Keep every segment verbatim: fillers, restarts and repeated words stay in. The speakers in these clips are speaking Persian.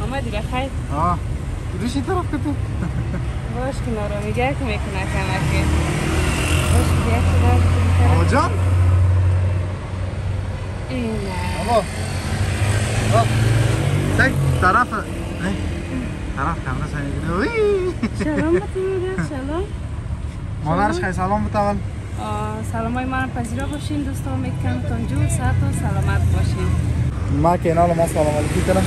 آمدی بخیر؟ آه روشی طرف که تو باش که نارامیگر که میکنه کمکه باش که یک خدا بکنی آقا جان اینه آقا آقا سک طرف طرف کامرا سنگیده سلام بطور سلام مادرش خیلی سلام بتاول سلام های من پذیرا باشین دوستان میکنم تان جور ساعت و سلامت باشین ما کنال ما سلام علیکی کنم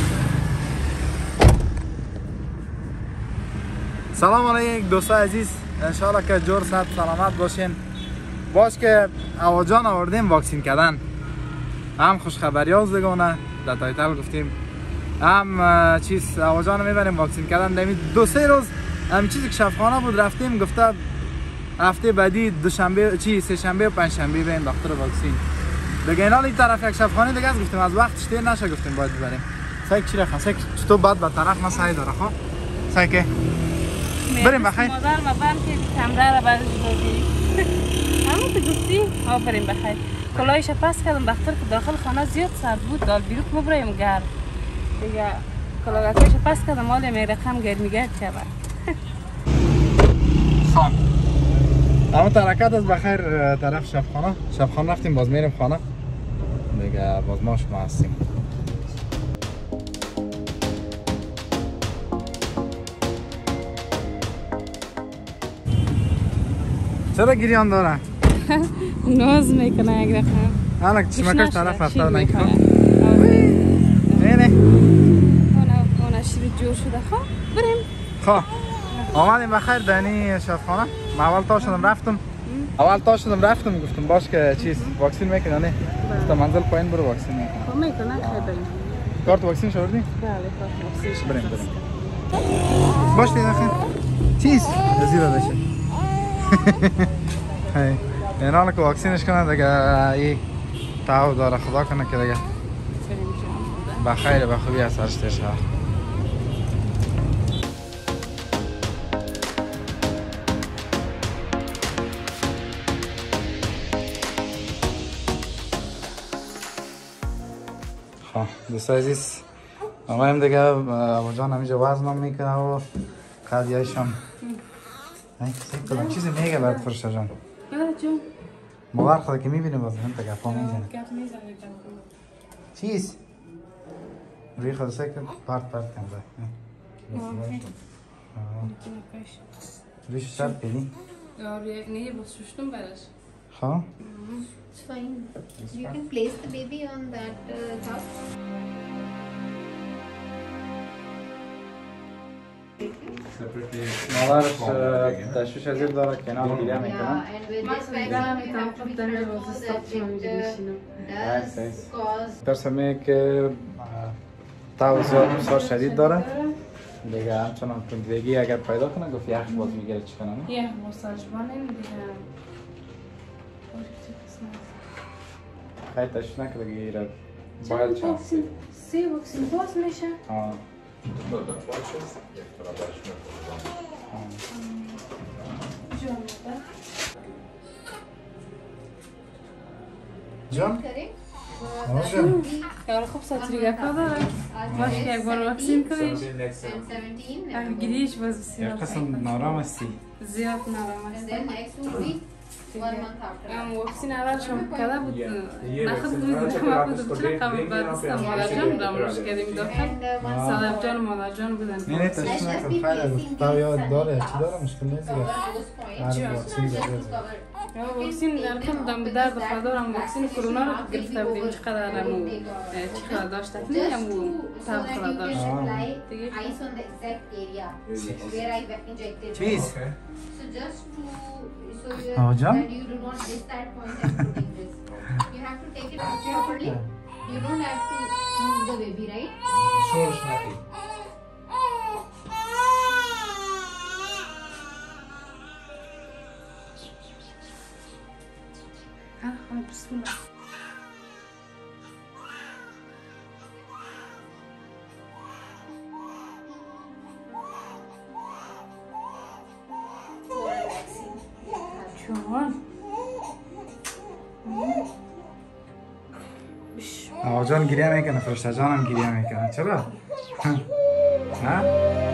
سلام علیک دوستان عزیز انشاءالله که جور ساعت سلامت باشین باش که اواجان آوردیم واکسین کردن هم خوشخبری ها زگانه در تایتل گفتیم هم چیز اواجان میبریم واکسین کردن دمی دو سه روز هم چیزی که شفاخانه بود رفتیم گفته هفته بعدی دوشنبه چی سه شنبه و پنج شنبه بریم دکتر واکسین دیگه اینا این طرف یک شفاخانه دیگه گفتیم از وقتش دیر نشه گفتیم باید ببریم سایک چی رخص سایک چطور بعد به طرف ما سعی داره خب سایک بریم بخیر مادر و بر که کمره را برش دادی همون تو گفتی آفرین بخیر کلاهش پس کردم دختر که داخل خانه زیاد سرد بود دال بیرو که ببریم گرم دیگه کلاهش پس کردم مال می رقم گرمی گرد کرد خان اما ترکت از بخیر طرف شفاخانه شفاخانه رفتیم باز میریم خانه دیگه باز ما شما هستیم چرا گریان داره؟ ناز میکنه یک رقم حالا چشمکش طرف رفته نگیخواه نه نه اون شیر جور شده خواه بریم خواه آمدیم بخیر دنی شفاخانه من اول تا شدم رفتم اول تا شدم رفتم گفتم باش که چیز واکسین میکنه نه گفتم منزل پایین برو واکسین میکنه خب میکنه خیلی بریم کارت واکسین شوردی؟ بله کارت واکسین بریم بریم باش دیگه خیلی چیز زیرا دشه هی اینا که واکسینش کنه دیگه ای تعهد داره خدا کنه که دیگه بخیر به خوبی از سرش تشه خب دوست عزیز ما هم دیگه ابو جان همینجا وزنم میکنه و قضیهش هم کدام چیزی میگه بعد فرشته جان بله جون مادر خدا که میبینیم باز هم تا گفا میزنه گپ میزنه چیز روی خدا سکر پارت پارت کنده رویش شرط کنی؟ آره نه باز ششتم برش خواه؟ It's fine. You can place the baby on that uh, top. مادرش تشویش از این داره که نام گیره میکنه Yeah, and with this vaccine you have to be careful that it uh, does cause ترسمه که تاو زیاد بسیار شدید داره دیگه همچنان تندگی اگر پیدا کنه گفت یخ باز میگیره چی کنه یه مساج بانیم دیگه خیلی تشویش نکرده گیره باید چند سی واکسین باز میشه آه جان؟ correct. جان؟ یار خوب ساتری گفت داره باش که یک بار واکسین کنیش And seventeen. اگه گیریش باز بسیار یک قسم نارام هستی زیاد نرم And است then next would be one month after. ام واکسین اولش هم کرده بود نخد بود ما بودم چرا قبل بعد استم مادر جان راموش کردیم داخل And uh, once صدف جان و مادر جان بودن نه نه تشویش نکرد خیلی تا یاد داره چی داره مشکل نیست دیگه cover those points. هر واکسین Just زده to cover. واکسین در کل دم به درد خدارم واکسین کرونا رو گرفته بودیم چقدر همو چقدر داشته کنیم همو تب خدا داشت Apply ice on the exact area where I injected. چیز؟ So just to so you, Oh, jam? that you do not miss that point and putting this. You have to take it properly. You don't have to move the baby, right? شورش نکی بسم الله جوان آقا جان گریه میکنه فرشته جان هم گریه میکنه چرا؟ ها؟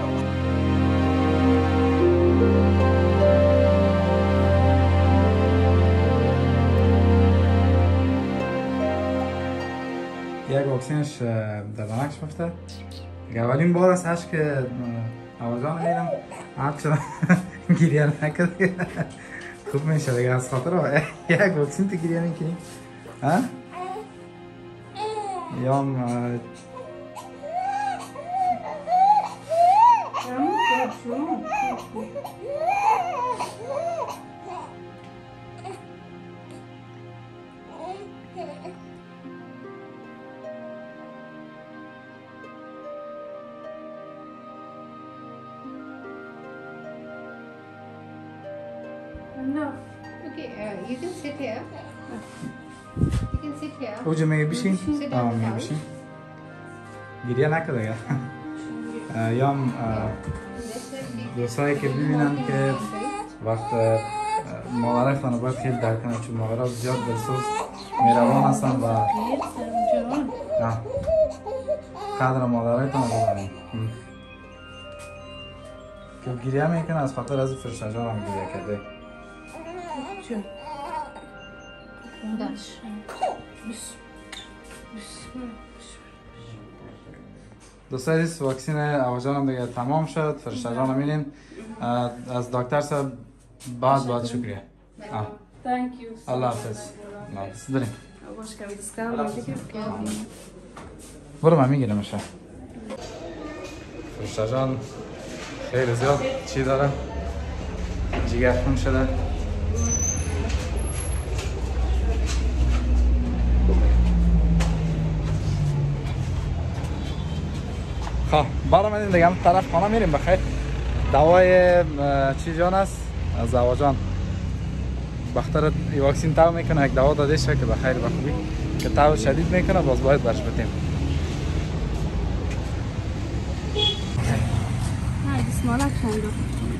یک واکسینش در بانک شفته. اولین بار است هش که آوازان میرم عاد شدم گریه نکرده. خوب میشه دیگه از خاطر یک واکسین تو گریه میکنی؟ ها؟ یا No. Okay, uh, you can sit here. You can sit here. اوجه میگه بشین؟ Sit آه on the میگه couch. بشین گریه نکرده دیگه. یا دوستایی که ببینن که وقت مادرتان باید خیلی درک کنن چون مادرها زیاد دلسوز مهربان هستن و نه قدر مادرایتان رو بدانید که گریه میکنه از خاطر از فرشته جان هم گریه کرده. دوستای عزیز واکسین آواجان هم دیگه تمام شد. فرشته جان هم اینین از دکتر صاحب بعد بعد شکریه. Thank you. الله حافظ. الله حافظ. بریم. باش که دستکم برو من میگیرم شه. فرشته جان خیلی زیاد چی داره؟ جگر خون شده. خب برام این دیگه هم طرف خانه میریم بخیر. دوای چی جان است؟ از آواجان بختر ای واکسین تاو میکنه یک دوا داده شه که بخیر بخوبی که تاو شدید میکنه باز باید برش بتیم. های بسمالک شنگو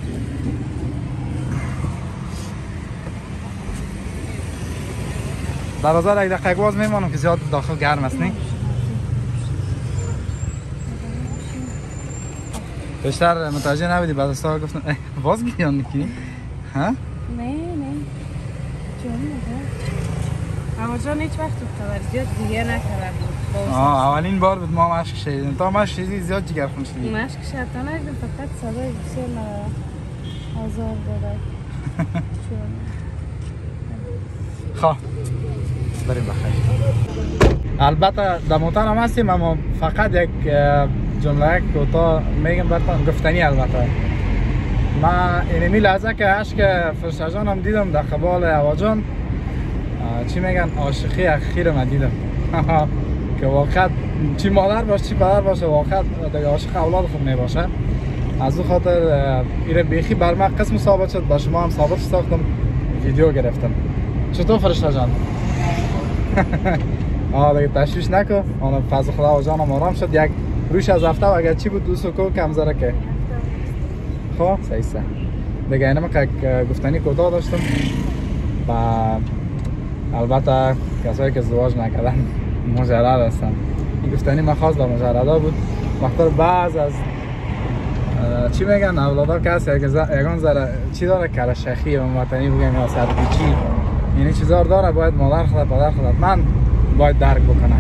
در آزار یک دقیقه باز میمانم که زیاد داخل گرم است نه؟ بیشتر متوجه نبودی بعد از تا گفتم باز گیان میکنی؟ ها؟ نه نه چون نه آواجان هیچ وقت اختبار زیاد دیگه نکرده بود. آه اولین بار بود ما مشک شدیدیم. تا مشک شدیدی زیاد جگر خون شدید. مشک شدتا نگدیم فقط صدای بسیار آزار داده. خواه بریم بخیر. البته در موتان هم هستیم اما فقط یک جمله کوتاه میگم براتون گفتنی. البته من اینمی لحظه که عشق فرشته جان هم دیدم در قبال آواجان چی میگن عاشقی اخیر من دیدم که واقعا چی مادر باشه چی پدر باشه واقعا دیگه عاشق اولاد خود میباشه. از اون خاطر ایره بیخی بر من قسم ثابت شد با شما هم ثابت ساختم ویدیو گرفتم. چطور فرشته جان؟ آه دیگه تشویش نکن. آن فضل خدا و جانم آرام شد. یک روش از هفته و اگر چی بود دوست کو کم زره که خب صحیح سه دیگه اینم که گفتنی کوتاه داشتم و البته کسایی که ازدواج نکردن مجرد هستن. این گفتنی من خاص به مجردا بود. وقتا بعض از چی میگن اولادا که هست یگان ذره چی داره کل شیخی و وطنی بگن یا سرپیچی یعنی چیزا داره باید مادر خود پدر خود من باید درک بکنم.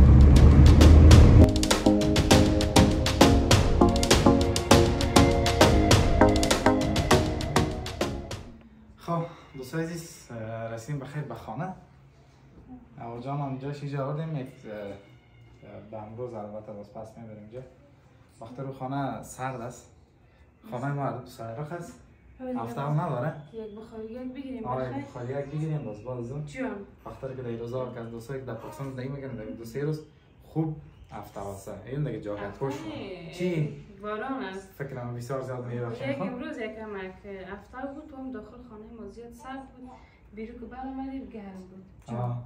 خب دوستای عزیز رسیدیم بخیر به خانه. آواجان هم اینجا شیجا آوردیم یک به امروز البته باز پس میبریم اینجا. وقت رو خانه سرد است. خانه ما دو سایرخ است. هفته هم نداره. یک بخاری یک بگیریم آره بخیر. بخاری یک بگیریم باز باز اون جان وقتی که در روزا که از دوستایی که در پاکستان زندگی میکنن در دو سه روز خوب هفته واسه این دیگه جاکت خوش چی باران است. فکرم بسیار زیاد میبخشم. یک امروز یکم که هفته بود تو هم داخل خانه ما زیاد سرد بود. بیرون که برآمدیم گرم بود. آه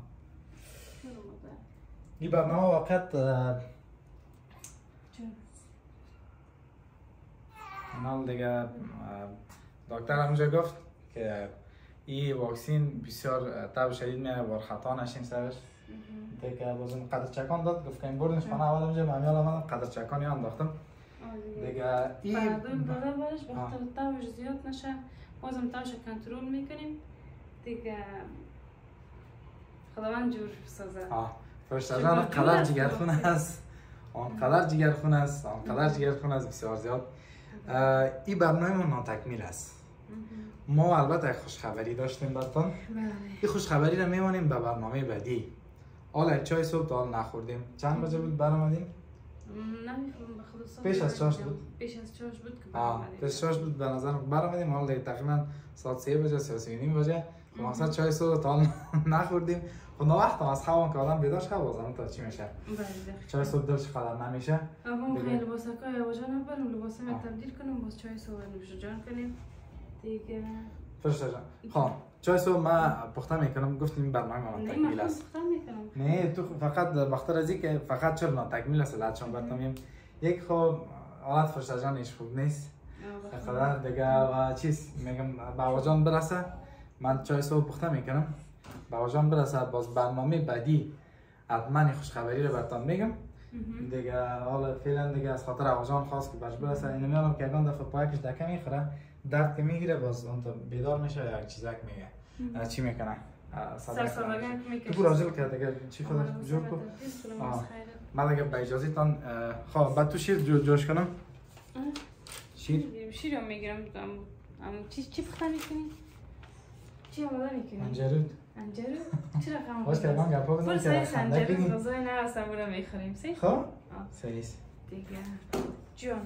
این برنامه وقت نال دیگه دکتر همونجا گفت که این واکسین بسیار تب شدید میاره بار خطا نشین سرش دیگه بازم قدر چکان داد گفت که این بردنش خانه اول اونجا ممیال آمدم قدر چکانی انداختم دیگه این پردوی بالا برش به خاطر تاوش زیاد نشه بازم تاوش کنترل میکنیم دیگه خداوند جور سازه. آه فرشتجان قدر جگرخون است آنقدر جگرخون است آنقدر جگرخون است بسیار زیاد. این برنامه ما ناتکمیل است. ما البته خوشخبری داشتیم براتون. این خوشخبری رو میمانیم به برنامه بعدی. حالا چای صبح تا حال نخوردیم. چند بجه بود برآمدیم؟ نمی‌خوام به خدا پیش از چاش بود؟ پیش از چاش بود که برآمدیم. پیش از چاش بود به نظر برآمدیم. حالا دیگه تقریبا ساعت سه بجه سه و نیم بجه. ما چای صبح تا حال نخوردیم. خب نه وقت از خوابم که آدم بیدار شه بازم تا چی میشه؟ چای صبح دلش قدر نمیشه. اما خیلی لباسکای آواجان برم لباسم تبدیل کنم باز چای صبح نوش جان کنیم دیگه. فرشته جان خب چای صبح ما پخته میکنم گفتیم برنامه ما تکمیل است. نه تو فقط بخاطر از اینکه فقط چرا تکمیل است لاتشون براتون یک خب حالت فرشته جان ایش خوب نیست. خدا دیگه و چیز میگم بابا جان برسه من چای صبح پخته میکنم. بابا جان برسه باز برنامه بعدی حتما خوشخبری رو براتون میگم. دیگه حالا فعلا دیگه از خاطر بابا جان خواست که باش برسه اینو میارم که اگه دفعه پایکش دکه میخوره درد که میگیره باز اون تو بیدار میشه یک چیزک میگه چی میکنه سرسرگان میکنه تو راجل که دیگه چی خودش جور کن من دیگه به اجازه تان خب بعد تو شیر جوش کنم شیر شیر رو میگیرم اما چی چی پخته میکنی چی آماده میکنی انجرود انجرود چرا قام باش که من گپا بزنم که خنده کنی غذای نه اصلا برو میخوریم سی خب سریس دیگه جون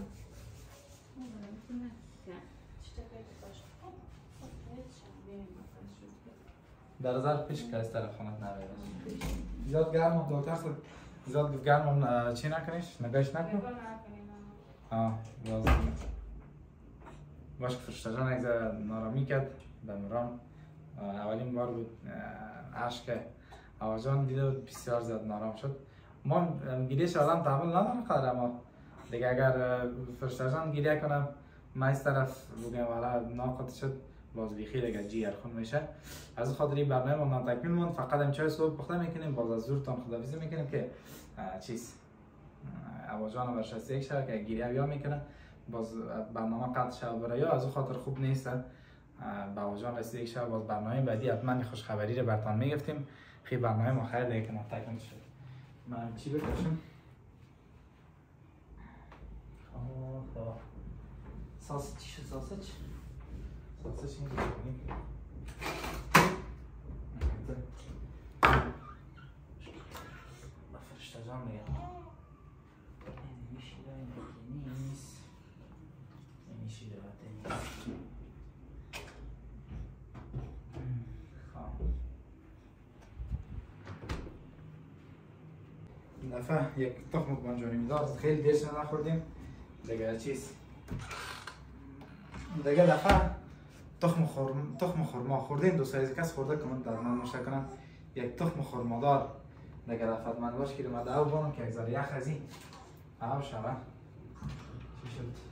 در نظر پیش که از تلفنت نباید زیاد گرم و دکتر صد زیاد گرم چی نکنیش نگاش نکن آه لازم باش که فرشته جان یک نارامی کرد به مرام اولین بار بود عشق آقا جان دیده بود بسیار زیاد نارام شد ما گیریش آدم تحمل ندارم قدر اما دیگه اگر فرشته جان گیریه کنم ما از طرف بگم والا ناقد شد باز بیخی دیگه جیگر خون میشه از خاطر این برنامه ما تکمیل مون فقط هم چای صبح پخته میکنیم باز از زورتان خداحافظی میکنیم که چیز ابا جان ورشسته یک شب که گیریه بیا میکنه باز برنامه قطع شب برای از اون خاطر خوب نیست با ابا جان رسید یک شب باز برنامه بعدی حتما خوش خبری رو براتون میگفتیم خیلی برنامه ما خیلی دیگه که تکمیل شد من چی بکشم خب ساس چی شد ساسج ساسج این بکنیم با فرشته جان میگم این شیره این بکنی نیست این شیره بطه نیست این دفعه یک تخم بانجانی میدار خیلی دیرش نخوردیم دیگه چیز دیگه دفعه تخم خورم تخم خورما خوردین دو سایز کس خورده کامنت در من نوشته کنم یک تخم خورمادار دیگه دفعه من باش که اومده او بانم که یک ذره یخ از این او شما چی شد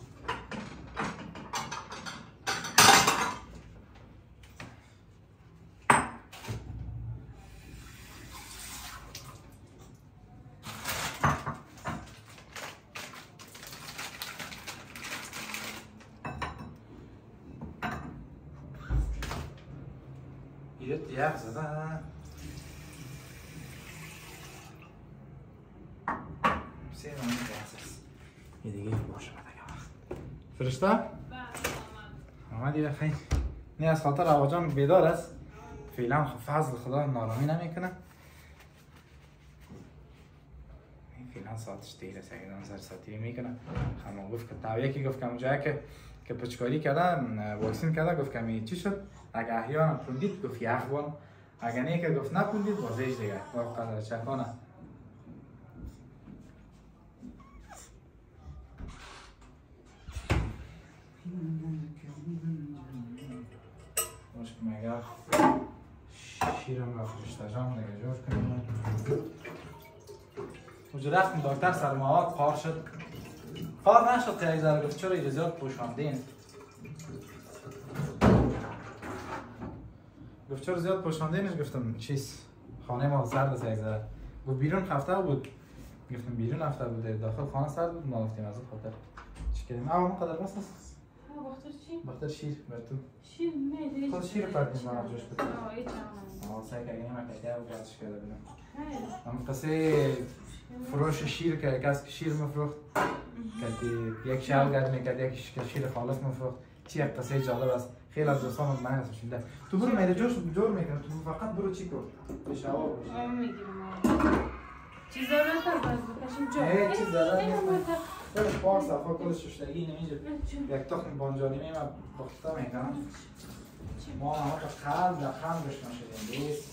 یه یخ زدن سه نمی بحث یه دیگه باشه دیگه وقت فرشته؟ بله آمد یه خیلی نه از خاطر ابا جان بیدار است فعلا فضل خدا نارامی نمیکنه فعلا ساعتش دیر است اگه نظر ساعتی میکنه خانم گفت که تا یکی گفت که اونجا که که پچکاری کردن واکسین کرده گفت که چی شد اگه احیانا پوندید گفت یخ بان اگه نه که گفت نپوندید بازیش دیگه گفت قدر چکانه باش که مگه شیرم را فرشته جان دیگه جور کنیم اونجا رفتیم دکتر سرماهات خار شد خار نشد که یک ذره گفت چرا اجازیات پوشاندین گفت چرا زیاد پوشاندینش گفتم چیز خانه ما زرد است یک ذره گفت بیرون خفته بود گفتم بیرون رفته بوده داخل خانه سرد بود ما گفتیم از اون خاطر چی کردیم اما ما قدر بس است بختر چی؟ بختر شیر بر تو شیر میده خود شیر پردیم ما جوش بده آه ای چند آه سعی کردیم ما کتیا و گازش کرده بودم خیلی هم قصه فروش شیر که کس که شیر مفروخت که یک شهر گرد میکرد یک شیر خالص مفروخت چی یک قصه جالب است خیلی از دوستان من هستم شنیده تو برو میره جوش جور میکنم تو فقط برو چی کن بشاور آه میگیرم چیزا رو تا باز بکشیم جو ای چیز دارم ای مامان برو پاک صفا کل ششتگی نمیشه یک تخم بانجانی میم بختا میکنم ما ها تا خل در خم داشتن شدیم بیست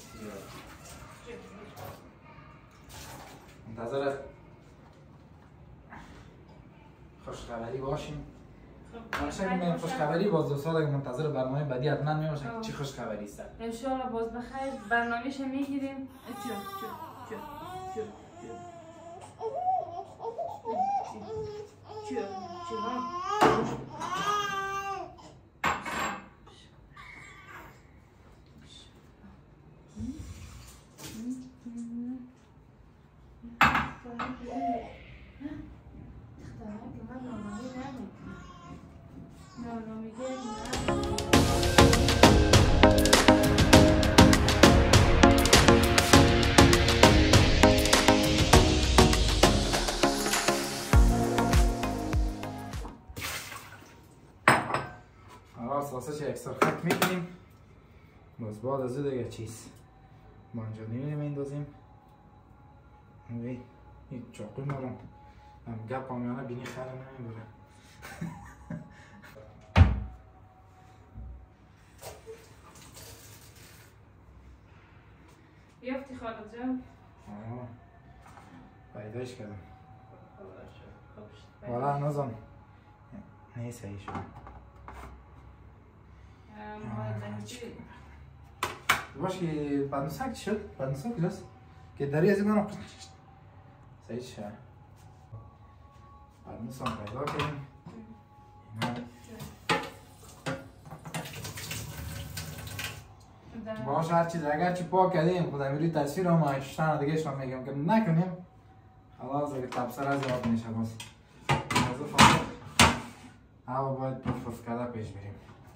منتظر خوشخبری باشیم همیشه میگم خوشخبری باز دو سال اگه منتظر برنامه بعدی حتما میباشم چی خوشخبری است انشالله باز بخیر برنامه‌ش میگیریم چو چو چو چو چو چو چو ساسش اکسترا خط میکنیم باز بعد از دیگه چیز بانجانی میندازیم وی این چاقوی ما رو هم گپ آمیانه بینی خیلی نمیبره یافتی خالد جان؟ آه پیداش کردم والا نازم نه صحیح شد باش که بدنسک چی شد؟ بدنسک کلاس؟ که داری از این منو صحیح شد بدنسک پیدا کنیم باش هر چیز اگر چی پاک کردیم خدا میروی تصویر هم اشتن دیگه شما میگم که نکنیم خلاص اگه تبصر از یاد میشه باز موضوع فقط هوا باید پرفرف کرده پیش بریم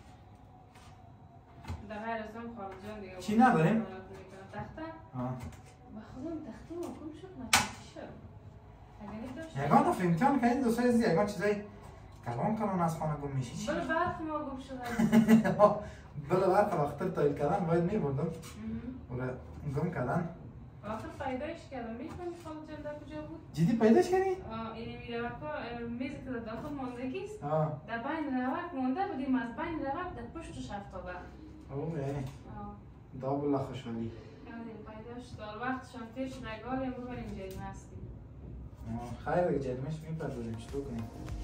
در هر از هم خالد جان دیگه چی نداریم؟ تخته؟ آه با خودم تخته ماکم شد نکنم چی شد؟ اگه نداشت؟ یگان دفعه امتحان کردیم دوستای عزیز یگان چیزایی کلام کلان از خانه گم میشی چی؟ بله برخ ما گم شده بله برخ وقتر تایل کردن باید میبردم ولی گم کردن آخر پیدایش کردم میکنم خالد جان در کجا بود؟ جدی پیداش کردی؟ آه اینی میره وقتا میزی که در داخل ماندگیست آه در بین روک مونده بودیم از بین روک در پشتش افتاده اوه آه دابلا خوشحالی یادی پیداش دار وقتشان تیر شد اگاری هم ببریم جریم هستیم خیر اگه جریمش میپردازیم چطور کنیم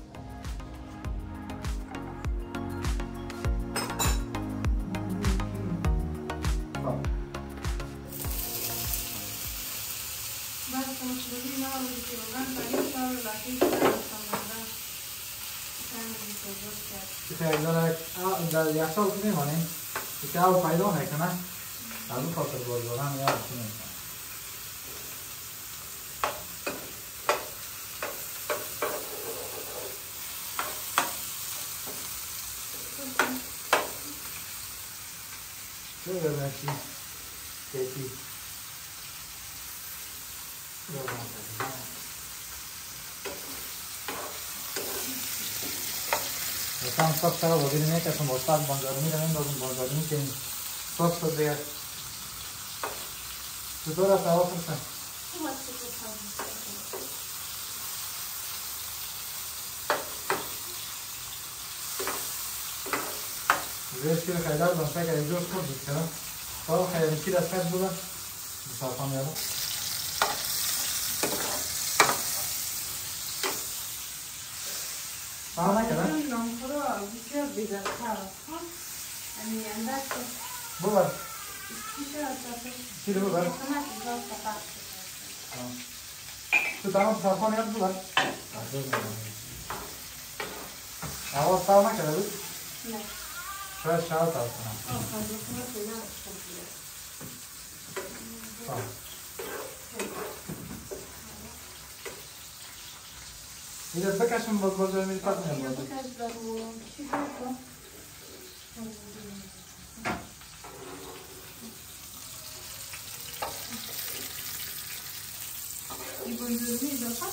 بعد کنشوری ما بودی که بودن پنیر دار لکن کنشتان بودن چند بودی که بود کرد که خیلی داره در یخچال که میمانیم که او پیدا میکنه از اون خاطر باز دارم یا چی میکنه چه برمشی؟ کیتی یکم صبح سر بازی نمیکردم با استاد بانجارمی رو میندازم بانجارمی که این صبح شد دیگه چطور است هوا فرسن؟ زیرش که خیلی دارم فکر اینجا خود بود کنم تا خیلی کی دست خیلی بودن بساطان یادم آه نکردن؟ نامخورا بسیار بیدرتر است یعنی اندک ببر چی شد؟ چی رو ببر؟ تو تمام بساطان یاد ببر؟ هوا ساو نکرده بود؟ نه شاید شاید تاو کنم آه خواهد بکنم خیلی اینو بکشم باز باز جای میری پس میام باز بکش دارو چی بکن این بندرمی اضافه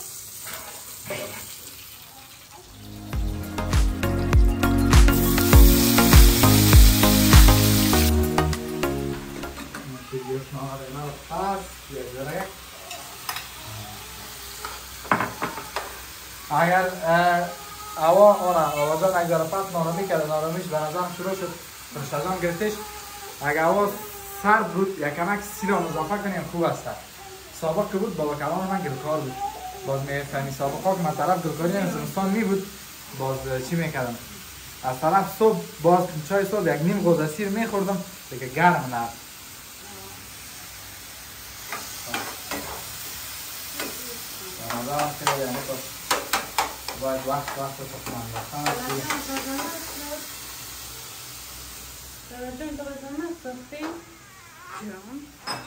اگر اوا اونا آوازان اگر پس نارمی کرده نارمیش به نظرم شروع شد فرشتازان گرفتش اگر اوا سرد بود یک کمک سیران اضافه کنیم خوب است سابق که بود بابا کلام من گلکار بود باز میفهمی سابق ها که من طرف گلکاری از زمستان می بود باز چی میکردم از طرف صبح باز چای صبح یک نیم غوزه سیر میخوردم دیگه گرم نه رمضان که یعنی تو باید وقت وقت تو من بخوام جان تو بزنم ساختی جان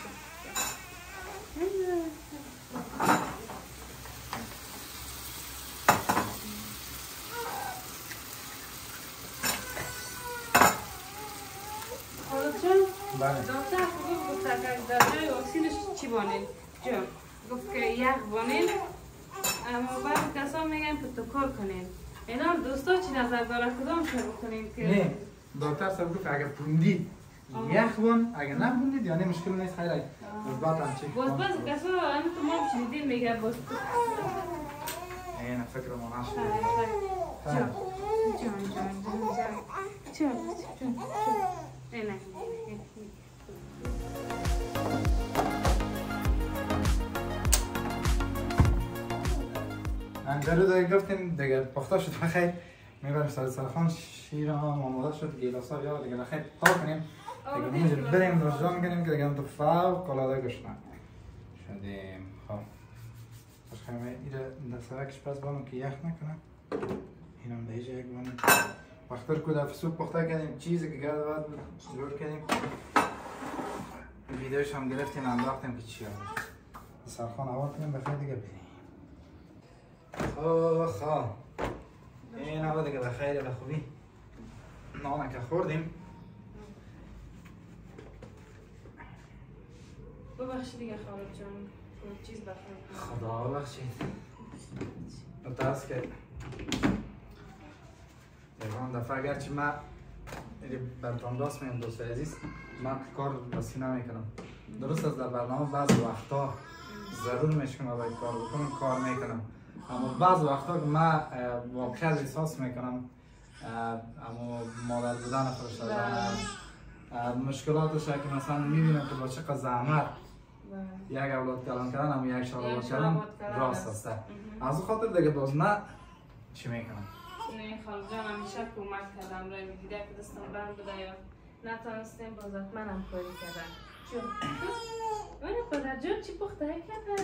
بله. دکتر خوب گفت اگر در جای واکسینش چی بانید؟ جان گفت که یخ بانید اما بعضی کسا میگن پروتکل کنید اینا دوستا چی نظر داره کدام شروع کنید که نه دکتر صاحب گفت اگر پوندید یخ بان اگر نپوندید یعنی مشکل نیست خیلی مثبت هم چی باز بعضی کسا همین تو ما شنیدین میگه باز این فکر ما نشد جان جان جان جان جان جان جان نه نه انجلو دیگه گفتیم دیگه پخته شد بخیر میبریم سر سرخان شیر هم آماده شد گیلاس ها یا دیگه بخیر پاک کنیم دیگه اینجا بریم درجا میکنیم که دیگه هم تو فوق العاده گشنه شدیم خب خوش خیمه ایره دسترکش پس بانم که یخ نکنه این هم دیجا یک بانم وقتر که در سوپ پخته کردیم چیزی که گرد باید جور کردیم ویدیوش هم گرفتیم انداختیم که چی هم سرخان آورد کنیم بخیر دیگه بریم خواه خواه این هم دیگه بخیر به خوبی نانه که خوردیم ببخشید دیگه خالد جان چیز بخیر خدا بخشید متاسف که یکان دفعه اگرچه من برطانداست میم دوست عزیز من کار بسی نمیکنم درست از در برنامه بعض وقتا ضرور میشکنم باید کار بکنم کار میکنم اما بعض وقتا که من واقعا احساس میکنم اما مادر بودن فرشتادن مشکلاتش که مثلا میبینم که با چقدر زحمت یک اولاد کلان کردن اما یک شال اولاد کردن راست است از اون خاطر دیگه باز من چی میکنم نه خالد جان همیشه کمک کردم رای میدیده که دستم بند بوده یا نتانستیم باز منم کاری کردم چون من پدر جان چی پخته کردن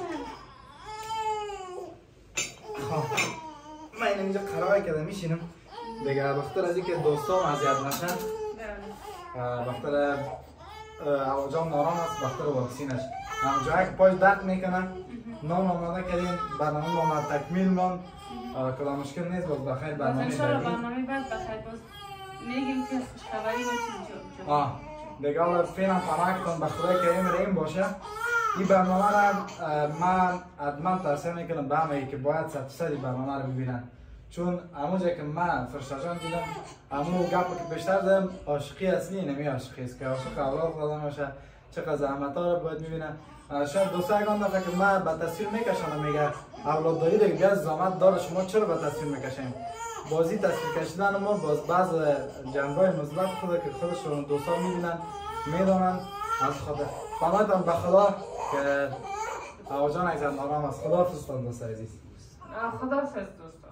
خب من این اینجا قرار کرده میشینم دیگه بخاطر از اینکه دوستام اذیت نشن بخاطر اواجام نارام است بخاطر واکسینش همونجا که پاش درد میکنن نان آماده کردیم برنامه ما تکمیل ماند کدام مشکل نیست باز بخیر برنامه بعدی برنامه بعد بخیر باز میگیم که خوشخبری باید جو آه دیگه حالا فیلم پناه کن به خدای کریم رحیم باشه این برنامه را من حتما توصیه میکنم به همه که باید صد درصد این برنامه رو ببینن چون همونجا که من فرشتجان دیدم همون گپ که بیشتر دادم عاشقی اصلی نمی عاشقی است که عاشق اولاد خدا باشه چقدر زحمت ها رو باید ببینن شاید دوستا یکان دفعه که من به تصویر میکشم میگه اولاد داری دیگه بیاد زحمت داره شما چرا به تصویر میکشیم بازی تصویر کشیدن ما باز بعض جنبه‌های مثبت خود که خودشون دوستا میبینن میدونن از خدا فهمیدم به خدا که آقا جان عزیز آرام است خدا فرستاد دوست عزیز خدا فرست دوست